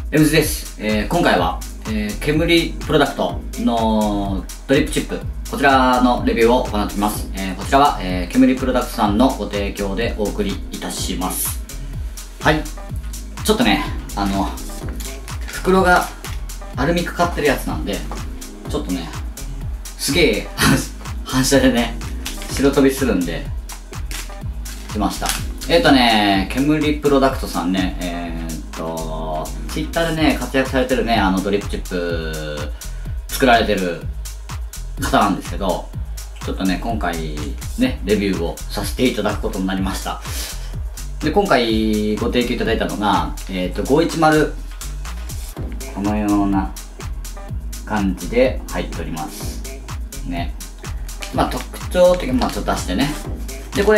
エムズです。今回は、煙プロダクトのドリップチップ、こちらのレビューを行っています。こちらは、煙プロダクトさんのご提供でお送りいたします。はい。ちょっとね、袋がアルミかかってるやつなんで、ちょっとね、すげえ反射でね、白飛びするんで、来ました。煙プロダクトさんね、ツイッターでね、活躍されてるね、ドリップチップ作られてる方なんですけど、ちょっとね、今回ね、レビューをさせていただくことになりました。で、今回ご提供いただいたのが、510、このような感じで入っております。ね。まあ、特徴的に、ちょっと出してね。で、これ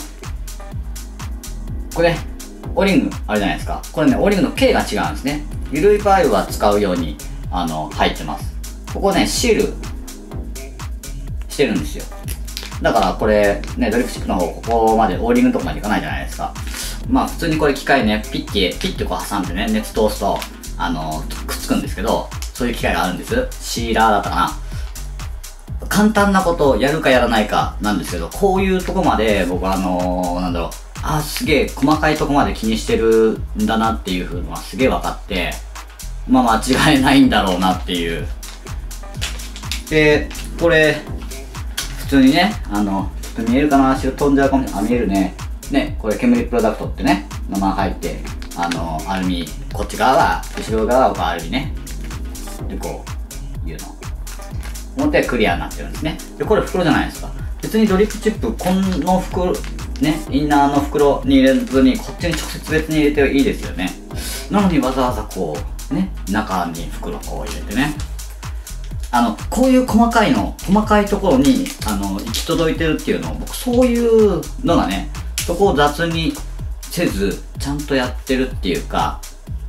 オリングあるじゃないですか。これね、オリングの径が違うんですね。緩い場合は使うように、入ってます。ここね、シールしてるんですよ。だからこれ、ね、ドリップチップの方、ここまで、オーリングのとこまでいかないじゃないですか。まあ、普通にこれ機械ね、ピッてこう挟んでね、熱通すと、くっつくんですけど、そういう機械があるんです。シーラーだったかな。簡単なことをやるかやらないかなんですけど、こういうとこまで僕はすげえ細かいとこまで気にしてるんだなっていう風のはすげえ分かって、まあ間違いないんだろうなっていう。で、これ、普通にね、ちょっと見えるかな、白飛んじゃうかもしれない。見えるね。ね、これ煙プロダクトってね、名前入って、アルミ、こっち側は、後ろ側はアルミね。で、こう、いうの。表はクリアになってるんですね。で、これ袋じゃないですか。別にドリップチップ、この袋、ね、インナーの袋に入れずに、こっちに直接別に入れていいですよね。なのにわざわざこう、ね、中に袋こう入れてね。こういう細かいところに、行き届いてるっていうのを、僕そういうのがね、そこを雑にせず、ちゃんとやってるっていうか、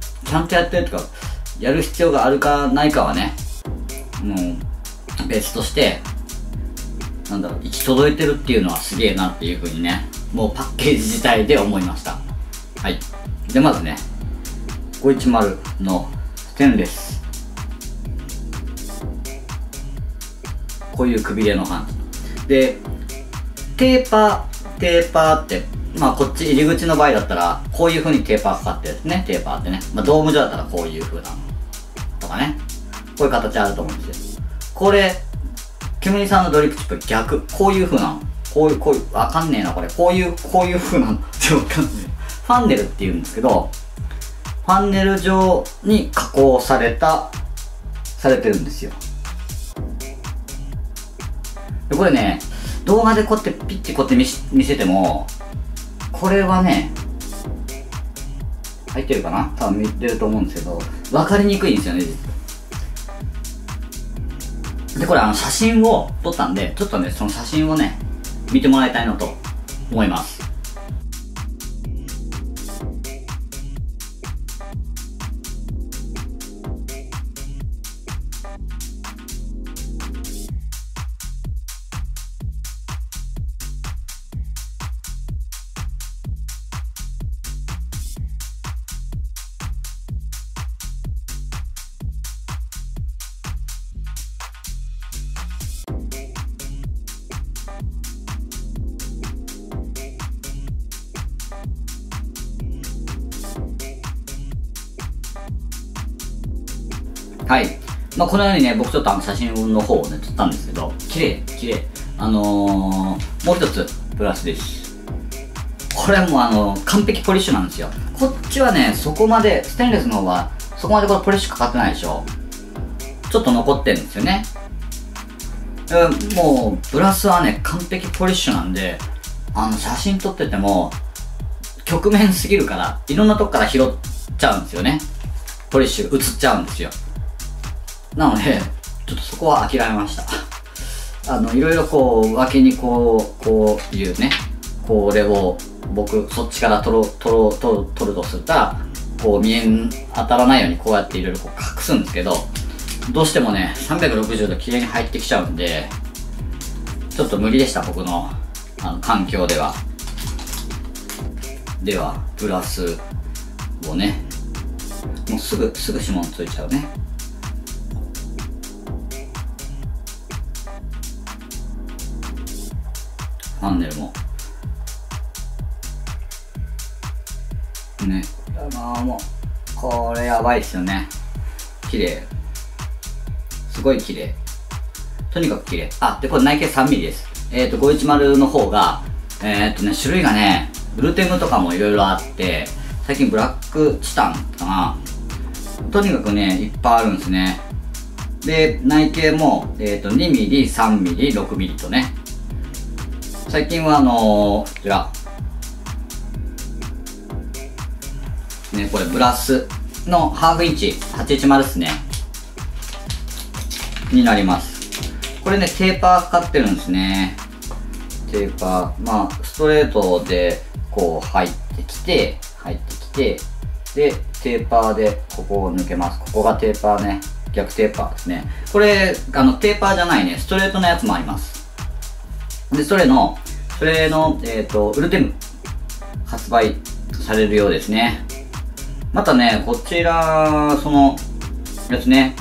やる必要があるかないかはね、もう、別として、行き届いてるっていうのはすげえなっていう風にね、もうパッケージ自体で思いました。はい。で、まずね、510のステンレス。こういうくびれの感じ。で、テーパーって、まあこっち入り口の場合だったら、こういう風にテーパーかかってるんですね、テーパーってね。まあドーム状だったらこういう風なの。とかね。こういう形あると思うんですよ。これ、煙さんのドリップチップ逆。こういう風なの。こういう、わかんねえな、これ。こういう風なの。ってわかんねえ。ファンネルって言うんですけど、ファンネル状に加工されてるんですよ。で、これね、動画でこうやってピッてこうやって見せても、これはね、入ってるかな？多分見てると思うんですけど、わかりにくいんですよね、で、これ写真を撮ったんで、ちょっとね、その写真をね、見てもらいたいなと思います。はい。まあ、このようにね、僕ちょっと写真の方をね、撮ったんですけど、綺麗。もう一つ、プラスです。これも完璧ポリッシュなんですよ。こっちはね、そこまで、ステンレスの方は、そこまでこれポリッシュかかってないでしょ。ちょっと残ってるんですよね。もう、プラスはね、完璧ポリッシュなんで、写真撮ってても、曲面すぎるから、いろんなとこから拾っちゃうんですよね。ポリッシュが映っちゃうんですよ。なので、ちょっとそこは諦めました。いろいろこう、脇にこういうね、これを僕、そっちから撮るとすると、こう当たらないようにこうやっていろいろ隠すんですけど、どうしてもね、360度綺麗に入ってきちゃうんで、ちょっと無理でした、僕の、環境では。では、プラスをね、 もうすぐ指紋ついちゃうね。ファンネルもね、まあもうこれやばいっすよね。綺麗、すごい綺麗、とにかく綺麗。あ、でこれ内径 3mm です。510の方が種類がね、グルテムとかもいろいろあって、最近ブラックチタンかな、とにかくねいっぱいあるんですね。で内径も、2mm、3mm、6mm とね、最近はこちらね、これブラスのハーフインチ810ですねになります。これねテーパーかかってるんですね。テーパー、まあストレートでこう入ってきてでテーパーでここを抜けます。ここがテーパーね、逆テーパーですね。これテーパーじゃないね、ストレートのやつもあります。でそれのウルテム発売されるようですね。またねこちらそのやつね、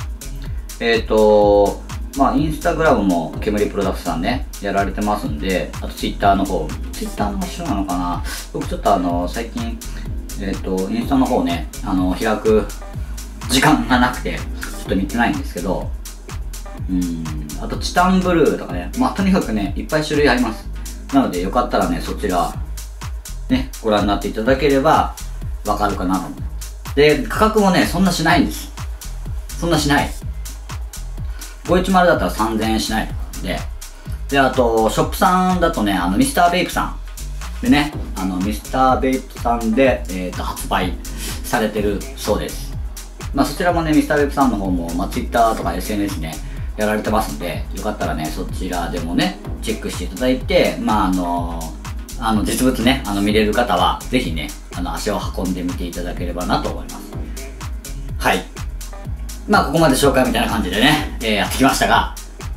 まあインスタグラムも煙プロダクツさんねやられてますんで、あとツイッターの方、ツイッターの一緒なのかな、僕ちょっと最近インスタの方ね開く時間がなくてちょっと見てないんですけど、あとチタンブルーとかね、まあとにかくねいっぱい種類あります。なのでよかったらねそちらねご覧になっていただければわかるかなと思う。で価格もねそんなしないんです。そんなしない。510だったら3000円しないで、あとショップさんだとねミスターベイプさんでね、ミスターベイプさんで、発売されてるそうです。まあそちらもねミスターベイプさんの方も、まあ、Twitter とか SNS ねやられてますんで、よかったらねそちらでもねチェックしていただいて、まあ実物ね見れる方はぜひね足を運んでみていただければなと思います。はい、まあここまで紹介みたいな感じでね、やってきましたが、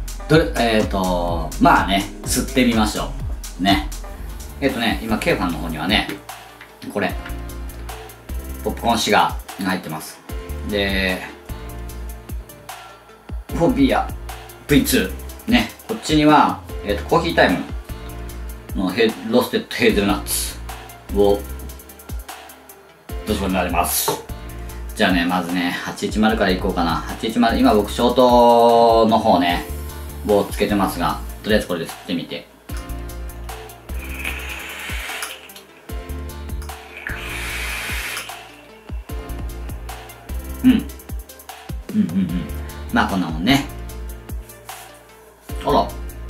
まあね吸ってみましょうね。今 K ファンの方にはねこれポップコーンシガーが入ってます。でフォビア V2 ね、こっちには、コーヒータイムのローステッドヘーゼルナッツをどうしようになります。じゃあねまずね810からいこうかな。810、今僕ショートの方ね棒をつけてますが、とりあえずこれで吸ってみて、まあこんなもんね。あら、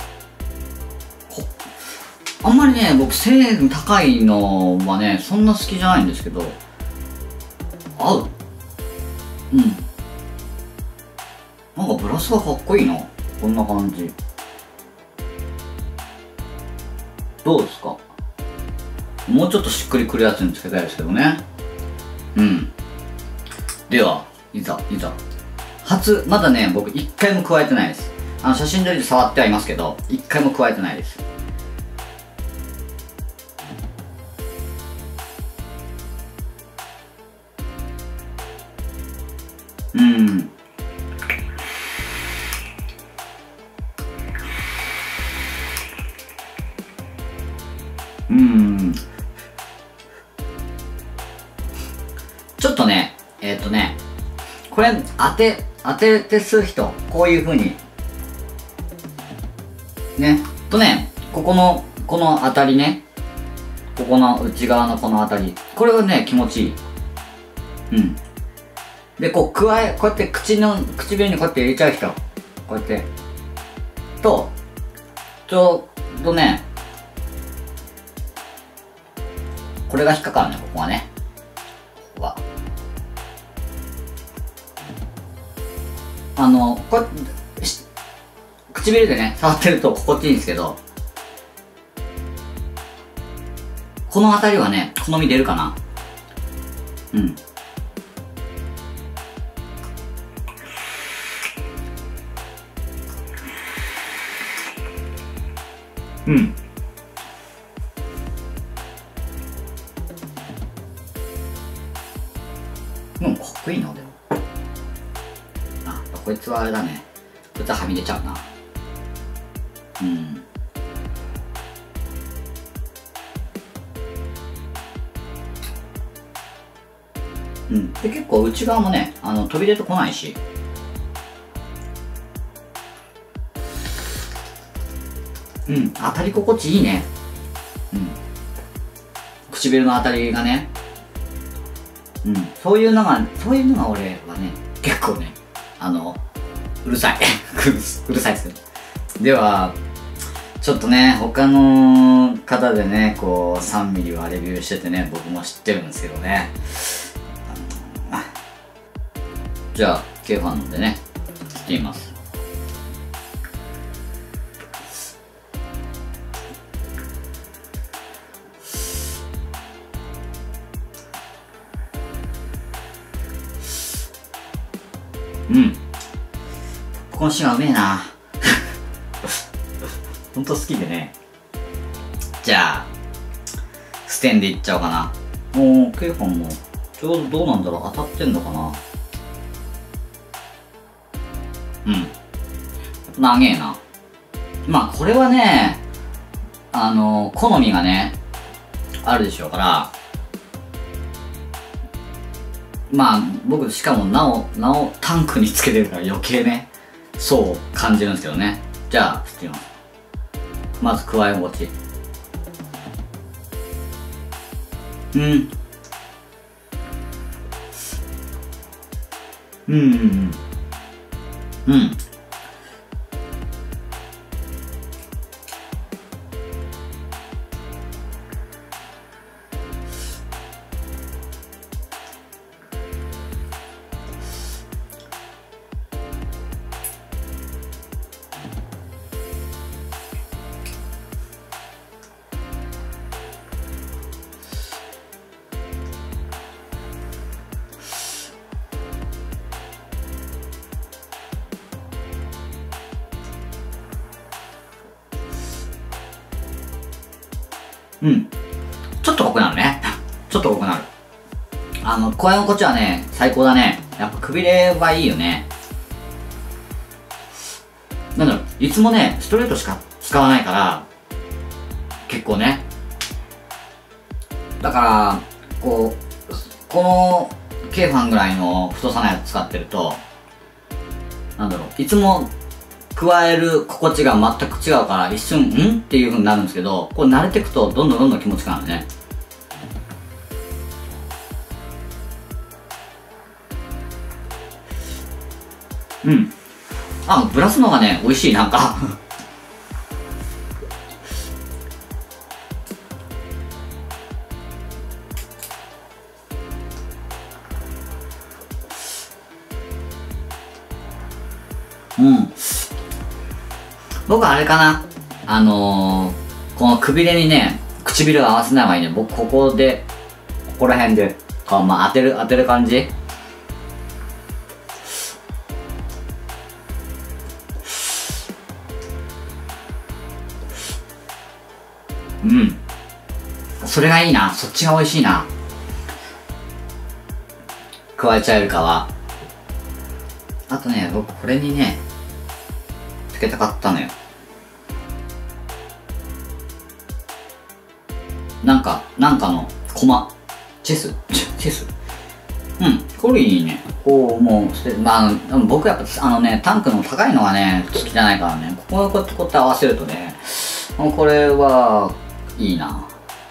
あんまりね僕成分高いのはねそんな好きじゃないんですけど、合う。なんかブラスがかっこいいな。こんな感じどうですか。もうちょっとしっくりくるやつにつけたいですけどね。ではいざまだね僕一回も加えてないです。写真撮りで触ってはいますけど一回も加えてないです。ちょっとねこれ当てて吸う人こういう風にねこの当たりね、ここの内側のこの当たり、これはね気持ちいい。でこうやって唇にこうやって入れちゃう人、こうやってとちょうどねこれが引っかかるね、ここはね、ここはこうやって唇でね触ってると心地いいんですけど、この辺りはね好み出るかな。 うん、かっこいいな、でも。あ、こいつはあれだね。こいつははみ出ちゃうな。うん。うん。で、結構内側もね、飛び出てこないし。うん、当たり心地いいね。うん。唇の当たりがね。うん。そういうのが俺はね、結構ね、うるさい。うるさいですけど。では、ちょっとね、他の方でね、こう、3ミリはレビューしててね、僕も知ってるんですけどね。じゃあ、K ファンでね、切ってみます。うん。このシーンはうめえな。ほんと好きでね。じゃあ、ステンでいっちゃおうかな。もう、K ファンも、ちょうどどうなんだろう、当たってんのかな。うん。長えな。まあ、これはね、好みがね、あるでしょうから、まあ、僕、しかもなおタンクにつけてるから余計ね、そう感じるんですけどね。じゃあ、振ってみます。まず、加え心地。うん。うんうんうん。うん。うん。ちょっと濃くなるね。ちょっと濃くなる。声の心地はね、最高だね。やっぱくびれはいいよね。なんだろう、いつもね、ストレートしか使わないから、結構ね。だから、この K ファンぐらいの太さのやつ使ってると、なんだろう、いつも加える心地が全く違うから、一瞬、んっていう風になるんですけど、これ慣れていくと、どんどん気持ちよくなるね。うん。ブラスの方がね、美味しい、なんか。うん。僕はあれかな。このくびれにね、唇を合わせない方がいいね。僕、ここら辺で、まあ、当てる感じ。うん。それがいいな。そっちが美味しいな。加えちゃえるかは。あとね、僕これにね、つけたかったのよ。なんかのコマ。チェスうん、これいいね。こう、もう、まあ、僕やっぱタンクの高いのがね、好きじゃないからね、こうやって合わせるとね、これは、いいな。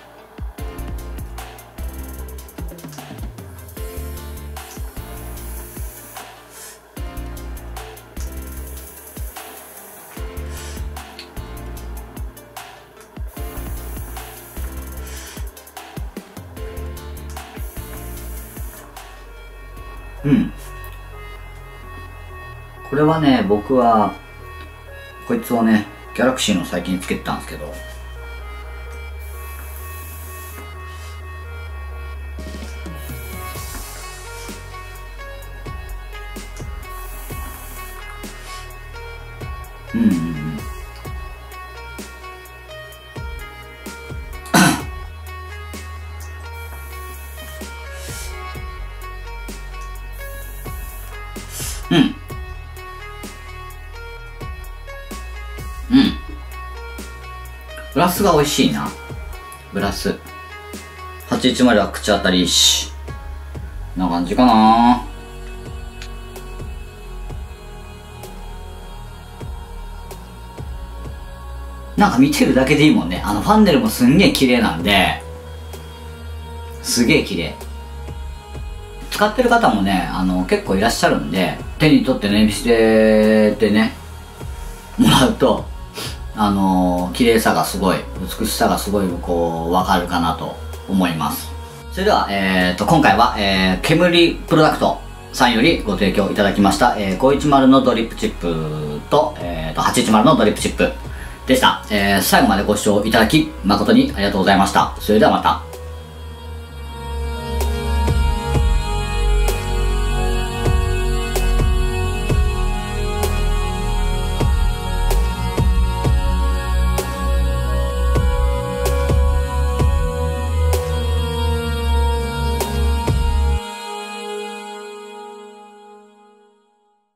うん。これはね、僕は、こいつをね、ギャラクシーの最近つけてたんですけど、うんうんうん。 うん。うん。ブラスが美味しいな。ブラス。810は口当たりいいし。こんな感じかな。なんか見てるだけでいいもんね。ファンネルもすんげえ綺麗なんで、すげえ綺麗。使ってる方もね、結構いらっしゃるんで、手に取ってね、見せてね、もらうと、綺麗さがすごい、美しさがすごい、こう、わかるかなと思います。それでは、今回は、煙プロダクトさんよりご提供いただきました、510のドリップチップと、810のドリップチップでした。最後までご視聴いただき、誠にありがとうございました。それではまた。